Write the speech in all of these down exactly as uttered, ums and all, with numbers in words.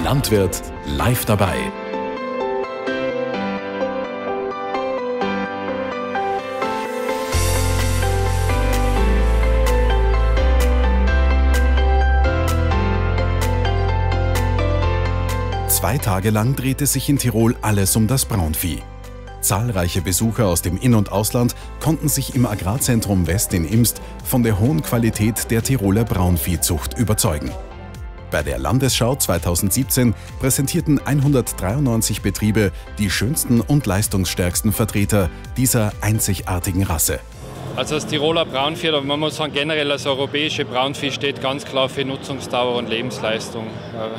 Landwirt live dabei. Zwei Tage lang drehte sich in Tirol alles um das Braunvieh. Zahlreiche Besucher aus dem In- und Ausland konnten sich im Agrarzentrum West in Imst von der hohen Qualität der Tiroler Braunviehzucht überzeugen. Bei der Landesschau zweitausendsiebzehn präsentierten hundertdreiundneunzig Betriebe die schönsten und leistungsstärksten Vertreter dieser einzigartigen Rasse. Also das Tiroler Braunvieh, oder man muss sagen generell das europäische Braunvieh, steht ganz klar für Nutzungsdauer und Lebensleistung.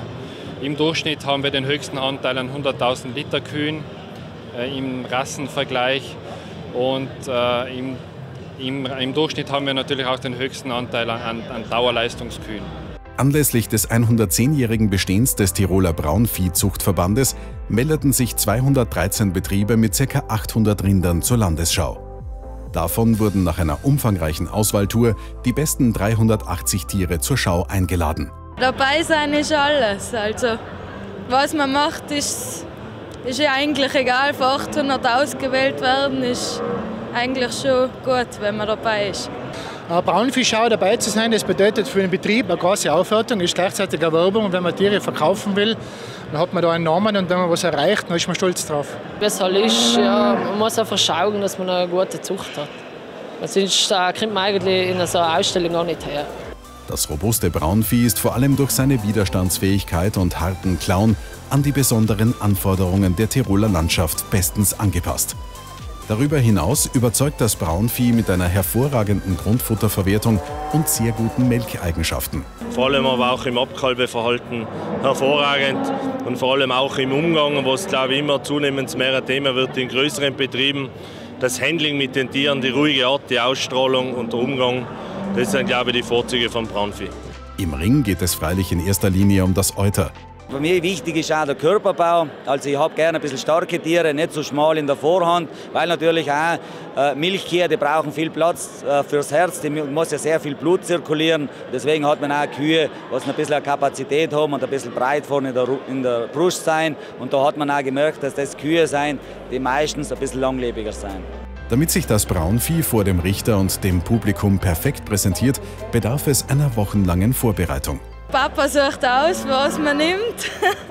Im Durchschnitt haben wir den höchsten Anteil an hunderttausend Liter Kühen äh, im Rassenvergleich und äh, im, im, im Durchschnitt haben wir natürlich auch den höchsten Anteil an, an Dauerleistungskühen. Anlässlich des hundertzehnjährigen Bestehens des Tiroler Braunviehzuchtverbandes meldeten sich zweihundertdreizehn Betriebe mit ca. achthundert Rindern zur Landesschau. Davon wurden nach einer umfangreichen Auswahltour die besten dreihundertachtzig Tiere zur Schau eingeladen. Dabei sein ist alles. Also, was man macht, ist, ist ja eigentlich egal. Für achthundert ausgewählt werden ist eigentlich schon gut, wenn man dabei ist. Eine Braunviehschau dabei zu sein, das bedeutet für den Betrieb eine große Aufwertung, ist gleichzeitig eine Werbung. Und wenn man Tiere verkaufen will, dann hat man da einen Namen und wenn man was erreicht, dann ist man stolz drauf. Was halt ist, ja, man muss einfach schauen, dass man eine gute Zucht hat. Sonst äh, kriegt man eigentlich in so einer Ausstellung auch nicht her. Das robuste Braunvieh ist vor allem durch seine Widerstandsfähigkeit und harten Klauen an die besonderen Anforderungen der Tiroler Landschaft bestens angepasst. Darüber hinaus überzeugt das Braunvieh mit einer hervorragenden Grundfutterverwertung und sehr guten Melkeigenschaften. Vor allem aber auch im Abkalbeverhalten hervorragend und vor allem auch im Umgang, was glaube ich immer zunehmend mehr ein Thema wird in größeren Betrieben. Das Handling mit den Tieren, die ruhige Art, die Ausstrahlung und der Umgang. Das sind, glaube ich, die Vorzüge vom Braunvieh. Im Ring geht es freilich in erster Linie um das Euter. Für mich wichtig ist auch der Körperbau. Also ich habe gerne ein bisschen starke Tiere, nicht so schmal in der Vorhand, weil natürlich auch äh, Milchkühe, die brauchen viel Platz äh, fürs Herz, die muss ja sehr viel Blut zirkulieren. Deswegen hat man auch Kühe, die ein bisschen eine Kapazität haben und ein bisschen breit vorne in der, in der Brust sein. Und da hat man auch gemerkt, dass das Kühe sind, die meistens ein bisschen langlebiger sind. Damit sich das Braunvieh vor dem Richter und dem Publikum perfekt präsentiert, bedarf es einer wochenlangen Vorbereitung. Papa sucht aus, was man nimmt.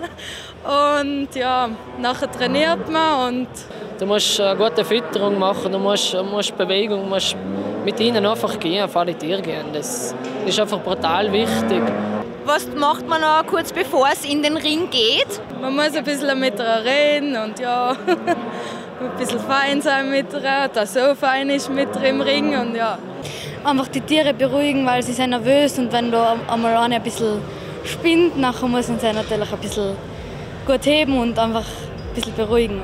Und ja, nachher trainiert man. Und du musst eine gute Fütterung machen, du musst, musst Bewegung, du musst mit ihnen einfach gehen, vor die Tiere gehen. Das ist einfach brutal wichtig. Was macht man noch kurz bevor es in den Ring geht? Man muss ein bisschen mit ihr reden und ja, ein bisschen fein sein mit ihr, dass so fein ist mit ihr im Ring und ja. Einfach die Tiere beruhigen, weil sie sind nervös und wenn da einmal eine ein bisschen spinnt, nachher muss man sie natürlich ein bisschen gut heben und einfach ein bisschen beruhigen.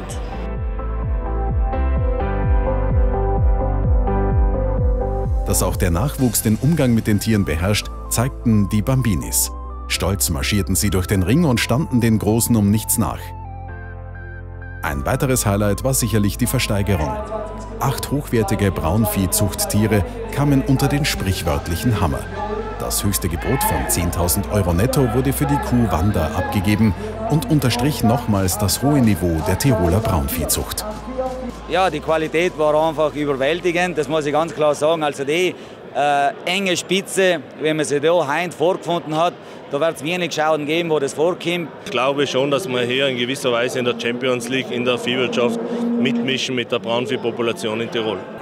Dass auch der Nachwuchs den Umgang mit den Tieren beherrscht, zeigten die Bambinis. Stolz marschierten sie durch den Ring und standen den Großen um nichts nach. Ein weiteres Highlight war sicherlich die Versteigerung. Acht hochwertige Braunviehzuchttiere kamen unter den sprichwörtlichen Hammer. Das höchste Gebot von zehntausend Euro netto wurde für die Kuh Wanda abgegeben und unterstrich nochmals das hohe Niveau der Tiroler Braunviehzucht. Ja, die Qualität war einfach überwältigend, das muss ich ganz klar sagen. Also die äh, enge Spitze, wenn man sie da heute vorgefunden hat, da wird es wenig Schauen geben, wo das vorkommt. Ich glaube schon, dass wir hier in gewisser Weise in der Champions League, in der Viehwirtschaft mitmischen mit der Braunviehpopulation in Tirol.